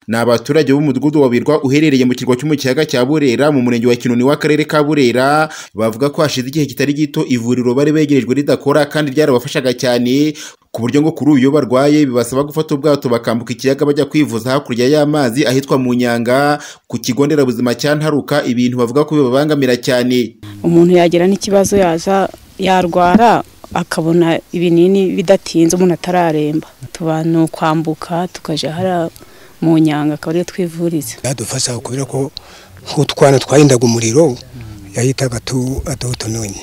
ni abaturage b'umudugudu wa Birwa uherereye mu kirwa cy'umukiyaga cya Burera mu murenge wa Kinoni w'akarere ka Burera bavuga ko hashize igihe kitari gito ivuriro bari begerejwe ridakora kandi ryarabafashaga cyane ku buryo ngo kuri uyu barwaye bibasaba gufata ubwato bakambuka ikiyaga bajya kwivuza hakurya y'amazi ahitwa mu Nyanga ku kigo nderabuzima cya Ntaruka, ibintu bavuga ko bibabangamira cyane. Umuntu yagira n'ikibazo yaza yarwara akabona ibinini bidatinze umuntu atararemba, tubano kwambuka tukaje hara mu Nyanga akaba ariyo twivuriza. Yadufasha kubera ko nk'utwana twahindaga umuriro yahitaga atutonone.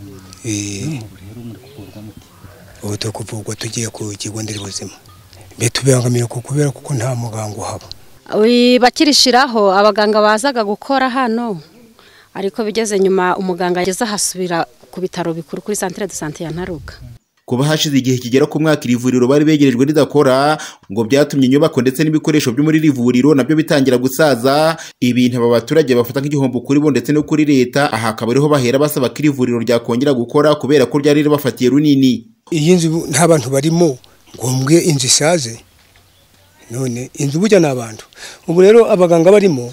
Ubu tukuvugwa tugiye ku kigo nderabuzima betubangamira kubera kuko nta muganga uhaba. Bakirishiraho abaganga bazaga gukora hano, ariko bigeze nyuma umuganga ageze hasubira ku bitaro bikuru kuri centre de santé ya Ntaruka. Kuba hashize igihe kigera ku mwaka ivuriro bari begerejwe ridakora ngo byatumye inyubako ndetse n'ibikoresho byo muri rivuriro nabyo bitangira gusaza, ibintu aba baturage bafata nk'igihombo kuri bo ndetse no kuri leta. Aha akaba ariho bahera basaba ko ivuriro ryakongera gukora kubera ko ryari ribafatiye runini. Iyi nzu nta bantu barimo ngo mbwe inzu isaze, none inzu bujya n'abantu. Ubu rero abaganga barimo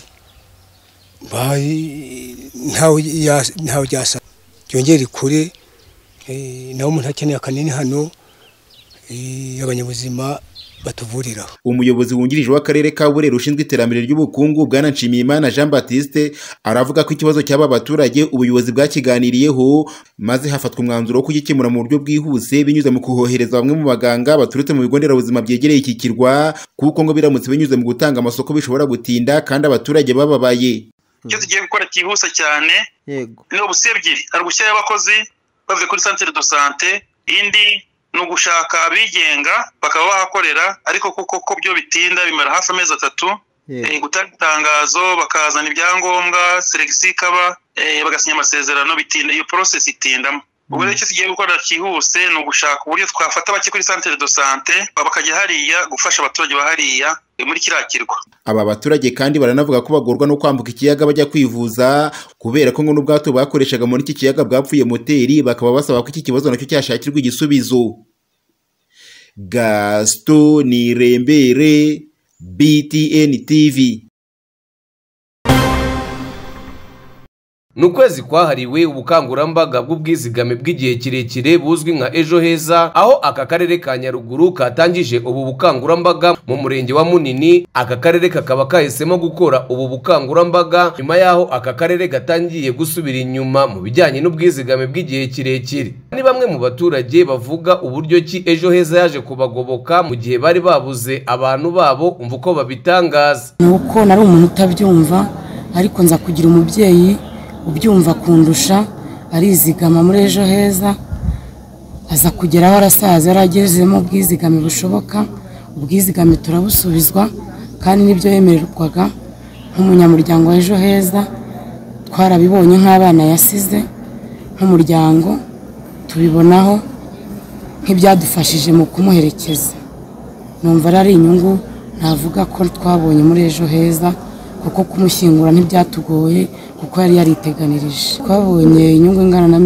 ntaho ryasa cyongera kure. Naho umuntu akeneye akanini hano abanyabuzima batuvurira. Umuyobozi wungirije w'akarere ka Burera ushinzwe iterambere ry'ubukungu Bwana Nshimiyimana Jean Baptiste aravuga ko ikibazo cy'aba baturage ubuyobozi bwakiganiriyeho maze hafatwa umwanzuro wo kugikemura mu buryo bwihuse binyuze mu kuhohereza bamwe mu baganga baturutse mu bigo nderabuzima byegereye iki kirwa, kuko ngo biramutse binyuze mu gutanga amasoko bishobora gutinda kandi abaturage bababaye. Icyo tugiye gukora cyihuse cyane ni ubusi ebyiri, ari gushyira abakozi bavuye kuri centre de santé, indi no gushaka abigenga bakaba bahakorera, ariko kuko byo bitinda bimara hafi amezi 3 gutanga itangazo bakazana ibyangombwa selection ikaba bagasinya amasezerano bitinda, iyo process itindamo. Ubwo rero icyo tugiye gukora cyihuse ni ugushaka uburyo twafata bake kuri centre de santé bakajya hariya gufasha abaturage bahariya muri kirakirwa. Aba baturage kandi baranavuga ko bagorwa no kwambuka ikiyaga bajya kwivuza kubera ko ngo n'ubwato bakoreshaga muri iki kiyaga bwapfuye moteri, bakaba basaba ko iki kibazo nacyo cyashakirwa igisubizo. Gaston Nirembere, BTN TV. Nukwezi kwahariwe ubukangurambaga bw'ubwizigame bw'igihe kirekire buzwi nka Ejo Heza, aho aka karere ka Nyaruguru katangije ubu bukangurambaga mu murenge wa Munini. Aka karere kakaba kahisemo gukora ubu bukangurambaga nyuma yaho aka karere gatangiye gusubira inyuma mu bijyanye n'ubwizigame bw'igihe kirekire. Ni bamwe mu baturage bavuga uburyo ki Ejo Heza yaje kubagoboka mu gihe bari babuze abantu babo, umva uko babitangaza. Nuko nari umuntu utabyumva, ariko nza kugira umubyeyi ubyumva kundusha arizigama muri Ejo Heza, aza kugeraho arasaza yaragezemo ubwizigame bushoboka. Ubwizigame turabusubizwa kandi nibyo yemererwaga nk'umunyamuryango wa Ejo Heza. Twarabibonye nk'abana yasize nk'umuryango, tubibonaho nk'ibyadufashije mu kumuherekeza. Numva ari inyungu navuga ko twabonye muri Ejo Heza, kuko kumushyingura ntibyatugoye kuko yari yariteganirije. Twabonye inyungu ingana na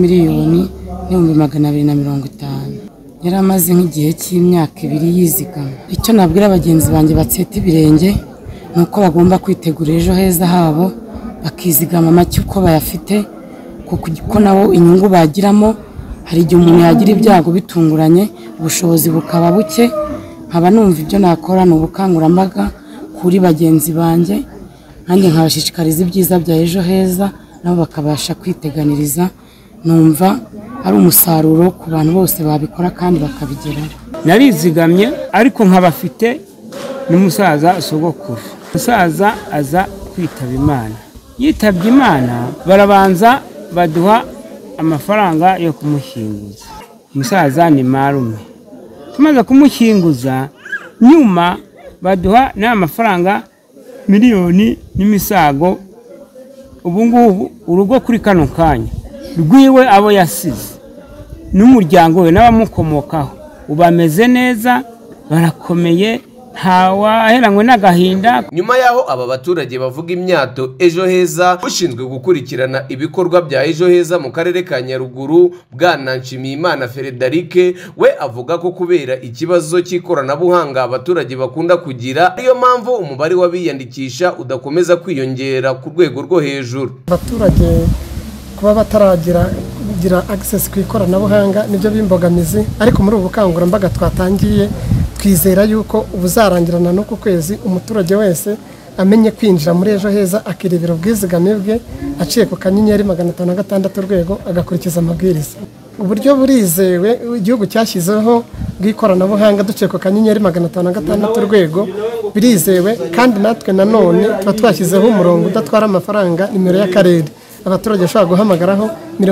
$250,000. Yari amaze nk'igihe cy'imyaka 2 yizigama. Icyo nabwira abagenzi banjye batseta ibirenge ni uko bagomba kwitegura Ejo Heza habo, bakizigama make uko bayafite, kuko nabo inyungu bagiramo. Hari igihe umuntu yagira ibyago bitunguranye ubushobozi bukaba buke. Nkaba numva ibyo nakora ni ubukangurambaga kuri bagenzi banjye, nanjye nkabashishikariza ibyiza bya Ejo Heza nabo bakabasha kwiteganiriza. Numva ari umusaruro ku bantu bose babikora kandi bakabigeraho. Narizigamye ariko nkabafite n'umusaza sogokuru. Umusaza aza kwitaba Imana. Yitabye Imana barabanza baduha amafaranga yo kumushyinguza. Umusaza ni marume. Tumaze kumushyinguza nyuma baduha n'amafaranga miliyoni n'imisago. Ubu ngubu urugo kuri kano kanya rwiwe abo yasize n'umuryango we n'abamukomokaho ubameze neza, barakomeye, ntawaheranywe n'agahinda. Nyuma yaho aba baturage bavuga imyato Ejo Heza, ushinzwe gukurikirana ibikorwa bya Ejo Heza mu karere ka Nyaruguru, Bwana Nshimiyimana Frederic, we avuga ko kubera ikibazo cy'ikoranabuhanga abaturage bakunda kugira, ariyo mpamvu umubare w'abiyandikisha udakomeza kwiyongera ku rwego rwo hejuru. Abaturage kuba bataragira access ku ikoranabuhanga nibyo bimbogamizi, ariko muri ubu bukangurambaga twatangiye twizera yuko ubuzarangirana no ku kwezi umuturage wese amenye kwinjira muri Ejo Heza akirebera ubwizigame bwe aciye ku kanyenyeri 506 urwego agakurikiza amabwiriza. Uburyo burizewe igihugu cyashyizeho bw'ikoranabuhanga duciye ku kanyenyeri 506 urwego birizewe, kandi natwe nanone tuba twashyizeho umurongo udatwara amafaranga, nimero y'akarere abaturage bashobora guhamagaraho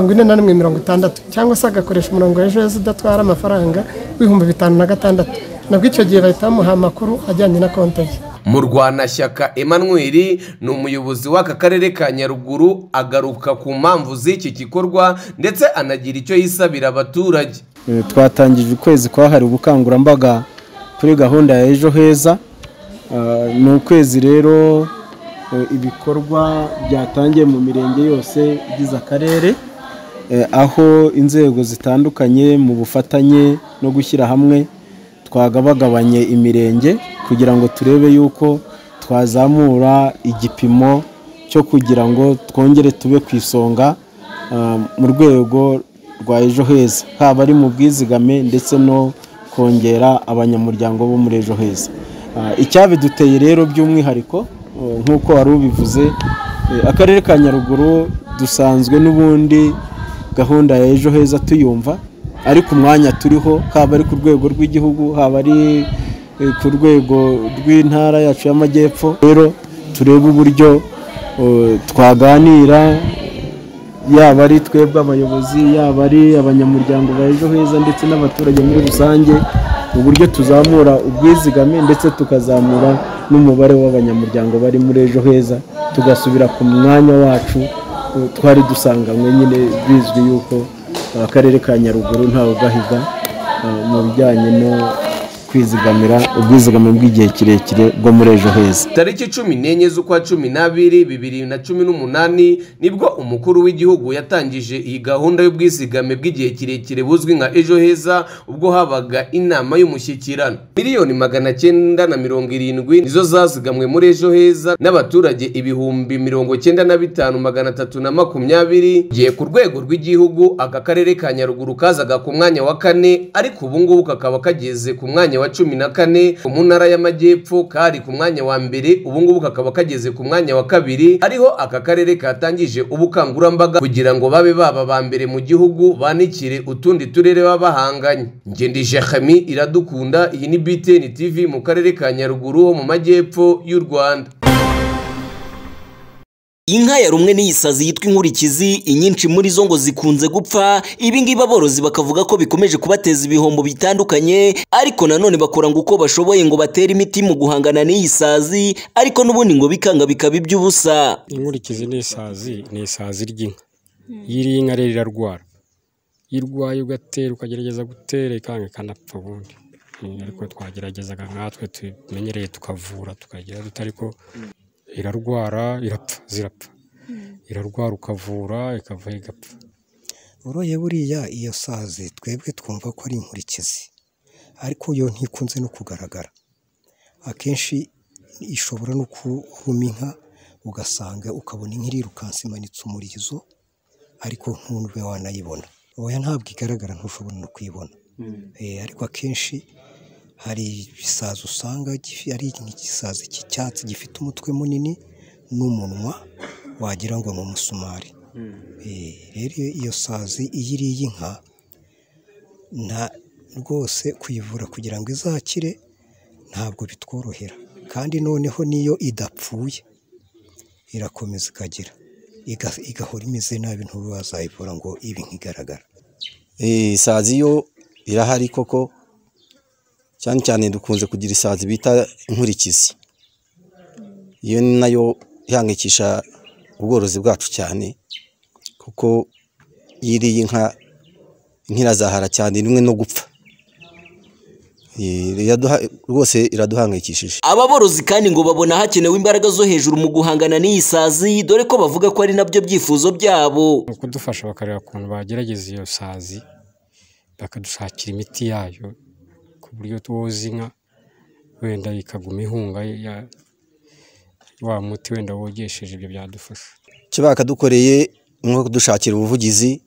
4160 cyangwa se agakoresha umurongo wa Ejo Heza udatwara amafaranga w'5600. Nabwo icyo gihe bahita bamuha amakuru ajyanye na konti ye. Murwanashyaka Emmanuel ni umuyobozi w'aka karere ka Nyaruguru, agaruka ku mpamvu z'iki gikorwa ndetse anagira icyo yisabira abaturage. Twatangije ukwezi kwahariwe ubukangurambaga kuri gahunda ya Ejo Heza. Ni ukwezi rero ibikorwa byatangiye mu mirenge yose igize akarere, aho inzego zitandukanye mu bufatanye no gushyira hamwe twagabagabanye imirenge kugira ngo turebe yuko twazamura igipimo cyo kugira ngo twongere tube ku isonga mu rwego rwa Ejo Heza, haba ari mu bwizigame ndetse no kongera abanyamuryango bo muri Ejo Heza. Icyabiduteye rero by'umwihariko nk'uko wari ubivuze, akarere ka Nyaruguru dusanzwe n'ubundi gahunda ya Ejo Heza tuyumva, ariko umwanya turiho haba ari ku rwego rw'igihugu haba ari ku rwego rw'intara yacu y'Amajyepfo. Rero turebe uburyo twaganira, yaba ari twebwe abayobozi, yaba ari abanyamuryango ba Ejo Heza ndetse n'abaturage muri rusange, uburyo tuzamura ubwizigame ndetse tukazamura n'umubare w'abanyamuryango bari muri Ejo Heza, tugasubira ku mwanya wacu twari dusanganywe. Nyine bizwi yuko akarere ka Nyaruguru ntawe ugahiga mu bijyanye no kwizigamira ubwizigame bw'igihe kirekire bwo muri Ejo Heza. Tariki 14 z'ukwa 12 2018 nibwo umukuru w'igihugu yatangije iyi gahunda y'ubwizigame bw'igihe kirekire buzwi nka Ejo Heza, ubwo habaga inama y'umushyikirano. Miliyoni 970 nizo zazigamwe muri Ejo Heza n'abaturage 95,320. Giye ku rwego rw'igihugu aka karere ka Nyaruguru kazaga ku mwanya wa 4, ariko ubu ngubu kakaba kageze ku mwanya wa 14. Mu ntara y'Amajyepfo kari ku mwanya wa mbere, ubu ngubu kakaba kageze ku mwanya wa 2. ariho aka karere katangije ubukangurambaga kugira ngo babe baba ba mbere mu gihugu banikire utundi turere babahanganye. Ngendije Khami Iradukunda, iyi ni BTN TV mu karere ka Nyaruguru ho mu Majyepfo y'u Rwanda. Inka ya rumwe n'iyisazi yitwa inkurikizi, inyinshi muri zo ngo zikunze gupfa. Ibi ngibi aborozi bakavuga ko bikomeje kubateza ibihombo bitandukanye, ariko nanone bakora ngo uko bashoboye ngo batere imiti mu guhangana n'iyisazi, ariko n'ubundi ngo bikanga bikaba iby'ubusa. Inkurikizi n'isazi ry'inka, yiri inka rero irarwara, irwaye ugatera ukagerageza gutera ikanga kanapfa ubundi, ariko twageragezaga nkatwe tumenyereye tukavura tukagira ariko irarwara irapfa, zirapfa, irarwara ukavura ikava igapfa. Uroye buriya iyo sazi twebwe twumva ko ari inkurikizi, ariko yo ntikunze no kugaragara. Akenshi ishobora no kuruma inka ugasanga ukabona inka irirukansa imanitse umurizo, ariko ntube wanayibona. Oya ntabwo igaragara, ntushobora no kuyibona. Ariko akenshi hari ibisazi usanga ari igisazi cy'icyatsi gifite umutwe munini n'umunwa wagira ngo ni umusumari. Rero iyo sazi iyo iriye inka rwose kuyivura kugira ngo izakire ntabwo bitworohera, kandi noneho niyo idapfuye irakomeza ikagira igahora imeze nabi, ntuzayivura ngo ibi nkigaragara. Isazi yo irahari koko, cyane cyane dukunze kugira isazi bita inkurikizi. Iyo nayo ihangikisha ubworozi bwacu cyane, kuko yiriye inka irazahara cyane rimwe no gupfa. rwose iraduhangayikishije. Aba borozi kandi ngo babona hakenewe imbaraga zo hejuru mu guhangana n'iyi sazi, dore ko bavuga ko ari nabyo byifuzo byabo. Kudufasha bakareba ukuntu bagerageza iyo sazi bakadushakira imiti yayo ku buryo tuwoza inka wenda ikaguma ihunga wa muti wenda wogesheje, ibyo byadufasha. Icyo bakadukoreye nko kudushakira ubuvugizi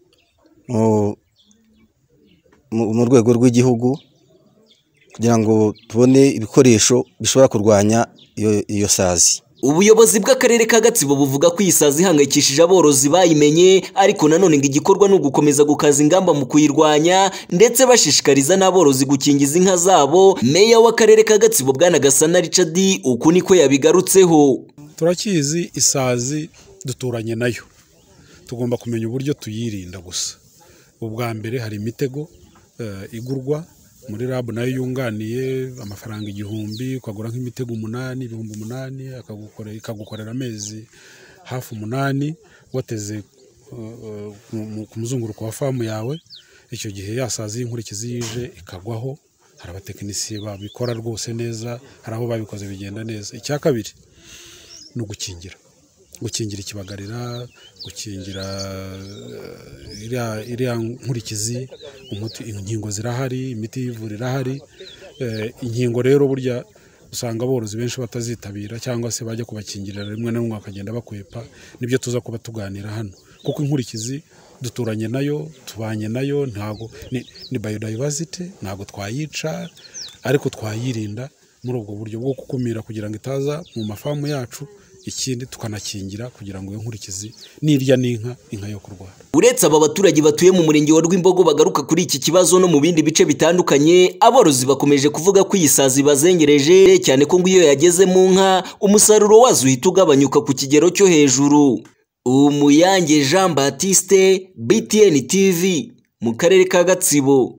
mu rwego rw'igihugu kugira ngo tubone ibikoresho bishobora kurwanya iyo sazi. Ubuyobozi bw'akarere ka Gatsibo buvuga ko iyi sazi ihangayikishije aborozi bayimenye, ariko nanone ngo igikorwa ni ugukomeza gukaza ingamba mu kuyirwanya ndetse bashishikariza n'aborozi gukingiza inka zabo. Meya w'akarere ka Gatsibo Bwana Gasana Richard uku niko yabigarutseho. Turakizi isazi duturanye nayo, tugomba kumenya uburyo tuyirinda gusa. Ubwa mbere hari imitego igurwa muri RAB nayo yunganiye amafaranga 1000, ukagura nk'imitego 8, ibihumbi 8, ikagukorera amezi hafi 8 wateze ku muzunguruko wa famu yawe. Icyo gihe yasazi inkurikizi yije ikagwaho, hari abatekinisiye babikora rwose neza, hari aho babikoze bigenda neza. Icya kabiri ni ugukingira ikibagarira, gukingira iriya nkurikizi, umuti, inkingo zirahari, imiti y'ivura irahari. Inkingo rero burya usanga aborozi benshi batazitabira cyangwa se bajya kubakingirira rimwe na rimwe bakagenda bakwepa. Nibyo tuza kuba tuganira hano, kuko inkurikizi duturanye nayo, tubanye nayo, ntago ni biodiversity, ntago twayica ariko twayirinda muri ubwo buryo bwo gukumira kugira ngo itaza mu mafamu yacu. Ikindi tukanakingira kugira ngo iyo nkurikizi nirya inka yo kurwara. Uretse aba baturage batuye mu murenge wa Rwimbogo bagaruka kuri iki kibazo no mu bindi bice bitandukanye, aborozi bakomeje kuvuga ko iyi sazi bazengereje cyane ko ngo iyo yageze mu nka umusaruro wazo uhita ugabanyuka ku kigero cyo hejuru. Umuyange Jean Baptiste, BTN TV, mu karere ka Gatsibo.